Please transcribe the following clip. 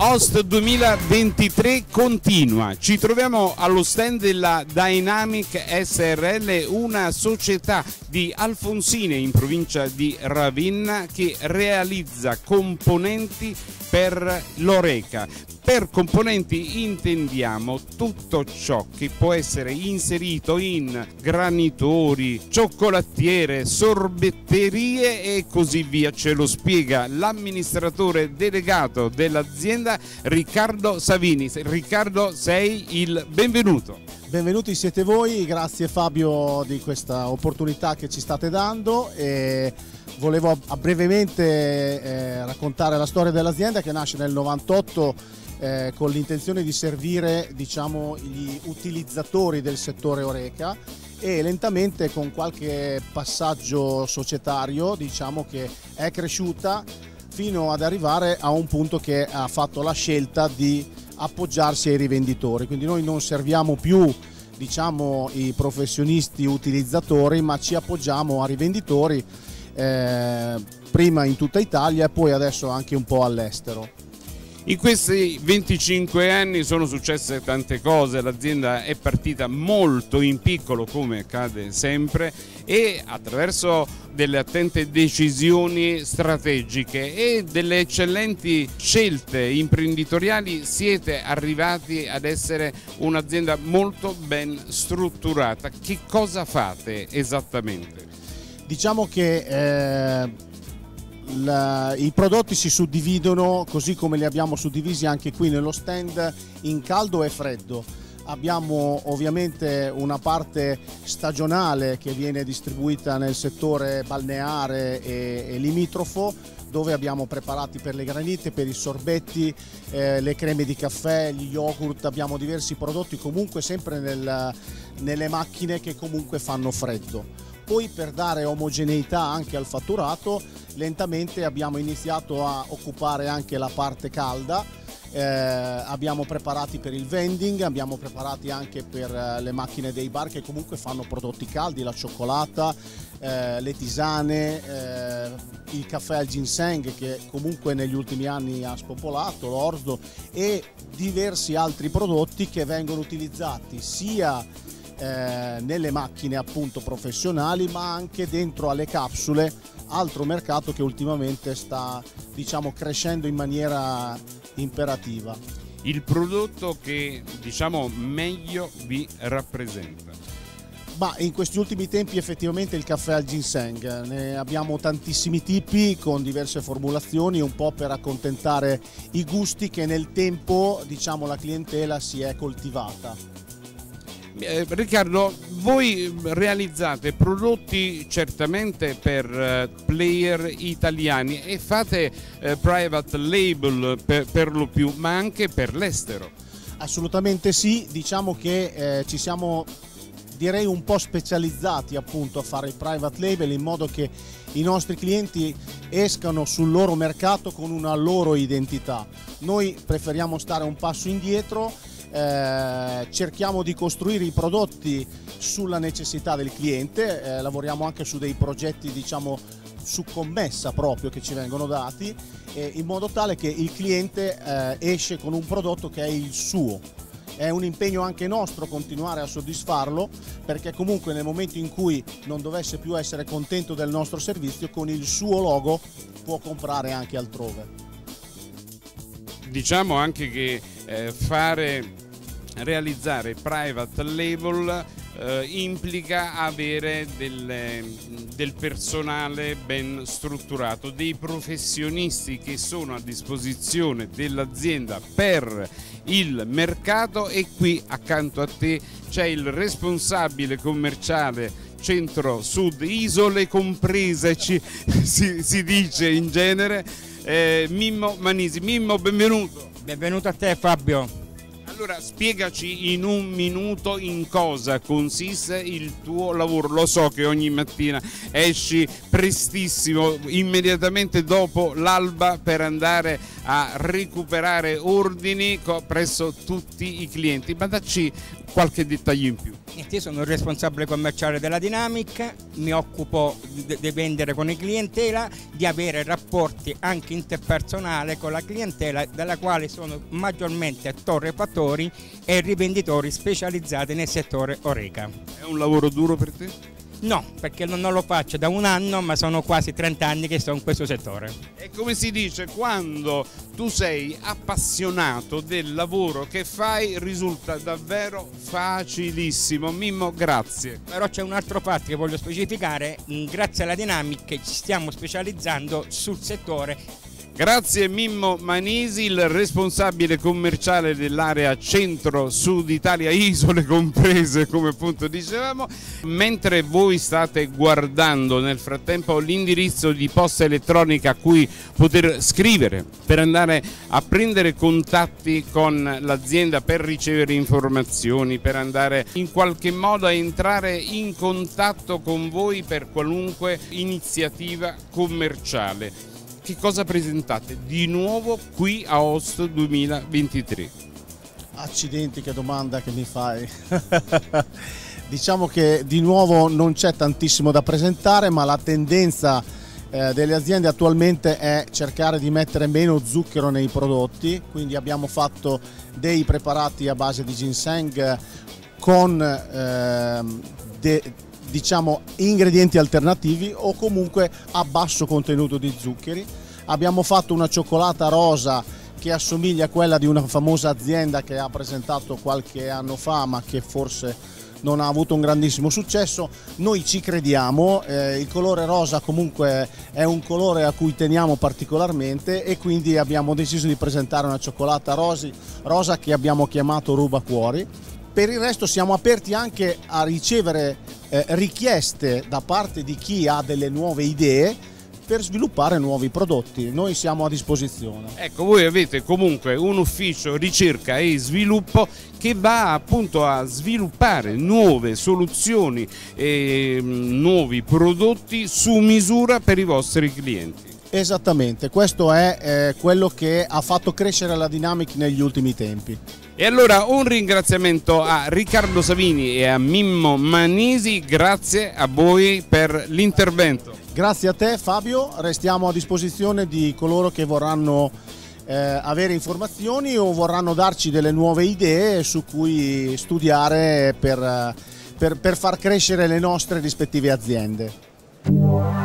Host 2023 continua. Ci troviamo allo stand della Dynamic SRL, una società di Alfonsine in provincia di Ravenna che realizza componenti per l'oreca. Per componenti intendiamo tutto ciò che può essere inserito in granitori, cioccolatiere, sorbetterie e così via. Ce lo spiega l'amministratore delegato dell'azienda Riccardo Savini. Riccardo, sei il benvenuto. Benvenuti siete voi, grazie Fabio di questa opportunità che ci state dando. Volevo brevemente raccontare la storia dell'azienda che nasce nel 98 con l'intenzione di servire, diciamo, gli utilizzatori del settore oreca, e lentamente con qualche passaggio societario, diciamo, che è cresciuta fino ad arrivare a un punto che ha fatto la scelta di appoggiarsi ai rivenditori. Quindi noi non serviamo più, diciamo, i professionisti utilizzatori, ma ci appoggiamo a rivenditori, prima in tutta Italia e poi adesso anche un po' all'estero. In questi 25 anni sono successe tante cose, l'azienda è partita molto in piccolo come accade sempre e attraverso delle attente decisioni strategiche e delle eccellenti scelte imprenditoriali siete arrivati ad essere un'azienda molto ben strutturata. Che cosa fate esattamente? Diciamo che i prodotti si suddividono, così come li abbiamo suddivisi anche qui nello stand, in caldo e freddo. Abbiamo ovviamente una parte stagionale che viene distribuita nel settore balneare e limitrofo, dove abbiamo preparati per le granite, per i sorbetti, le creme di caffè, gli yogurt. Abbiamo diversi prodotti comunque sempre nelle macchine che comunque fanno freddo. Poi, per dare omogeneità anche al fatturato, lentamente abbiamo iniziato a occupare anche la parte calda. Abbiamo preparati per il vending, abbiamo preparati anche per le macchine dei bar che comunque fanno prodotti caldi, la cioccolata, le tisane, il caffè al ginseng che comunque negli ultimi anni ha spopolato, l'orzo, e diversi altri prodotti che vengono utilizzati sia nelle macchine appunto professionali, ma anche dentro alle capsule, altro mercato che ultimamente sta, diciamo, crescendo in maniera imperativa. Il prodotto che, diciamo, meglio vi rappresenta? Ma in questi ultimi tempi effettivamente il caffè al ginseng, ne abbiamo tantissimi tipi con diverse formulazioni, un po' per accontentare i gusti che nel tempo, diciamo, la clientela si è coltivata. Riccardo, voi realizzate prodotti certamente per player italiani e fate private label per lo più, ma anche per l'estero. Assolutamente sì, diciamo che ci siamo, direi, un po' specializzati appunto a fare il private label, in modo che i nostri clienti escano sul loro mercato con una loro identità. Noi preferiamo stare un passo indietro. Cerchiamo di costruire i prodotti sulla necessità del cliente, lavoriamo anche su dei progetti, diciamo, su commessa proprio, che ci vengono dati, in modo tale che il cliente esce con un prodotto che è il suo. È un impegno anche nostro continuare a soddisfarlo, perché comunque nel momento in cui non dovesse più essere contento del nostro servizio, con il suo logo può comprare anche altrove. Diciamo anche che realizzare private label implica avere del personale ben strutturato, dei professionisti che sono a disposizione dell'azienda per il mercato, e qui accanto a te c'è il responsabile commerciale centro-sud, isole comprese si dice in genere, Mimmo Manisi. Mimmo, benvenuto. Benvenuto a te Fabio. Allora, spiegaci in un minuto in cosa consiste il tuo lavoro. Lo so che ogni mattina esci prestissimo, immediatamente dopo l'alba, per andare a recuperare ordini presso tutti i clienti, ma dacci qualche dettaglio in più. Io sono il responsabile commerciale della Dynamic, mi occupo di vendere con i clientela, di avere rapporti anche interpersonali con la clientela, della quale sono maggiormente torrefattori e rivenditori specializzati nel settore Horeca. È un lavoro duro per te? No, perché non lo faccio da un anno, ma sono quasi 30 anni che sto in questo settore. E come si dice, quando tu sei appassionato del lavoro che fai risulta davvero facilissimo. Mimmo, grazie. Però c'è un altro fatto che voglio specificare: grazie alla Dynamic ci stiamo specializzando sul settore. Grazie Mimmo Manisi, il responsabile commerciale dell'area centro-sud Italia, isole comprese come appunto dicevamo. Mentre voi state guardando nel frattempo l'indirizzo di posta elettronica a cui poter scrivere per andare a prendere contatti con l'azienda, per ricevere informazioni, per andare in qualche modo a entrare in contatto con voi per qualunque iniziativa commerciale. Che cosa presentate di nuovo qui a Host 2023? Accidenti, che domanda che mi fai. Diciamo che di nuovo non c'è tantissimo da presentare, ma la tendenza delle aziende attualmente è cercare di mettere meno zucchero nei prodotti, quindi abbiamo fatto dei preparati a base di ginseng con diciamo ingredienti alternativi o comunque a basso contenuto di zuccheri. Abbiamo fatto una cioccolata rosa che assomiglia a quella di una famosa azienda che ha presentato qualche anno fa, ma che forse non ha avuto un grandissimo successo. Noi ci crediamo, il colore rosa comunque è un colore a cui teniamo particolarmente e quindi abbiamo deciso di presentare una cioccolata rosa che abbiamo chiamato Rubacuori. Per il resto siamo aperti anche a ricevere richieste da parte di chi ha delle nuove idee per sviluppare nuovi prodotti. Noi siamo a disposizione. Ecco, voi avete comunque un ufficio ricerca e sviluppo che va appunto a sviluppare nuove soluzioni e nuovi prodotti su misura per i vostri clienti. Esattamente, questo è quello che ha fatto crescere la Dynamic negli ultimi tempi. E allora un ringraziamento a Riccardo Savini e a Mimmo Manisi, grazie a voi per l'intervento. Grazie a te Fabio, restiamo a disposizione di coloro che vorranno avere informazioni o vorranno darci delle nuove idee su cui studiare per far crescere le nostre rispettive aziende.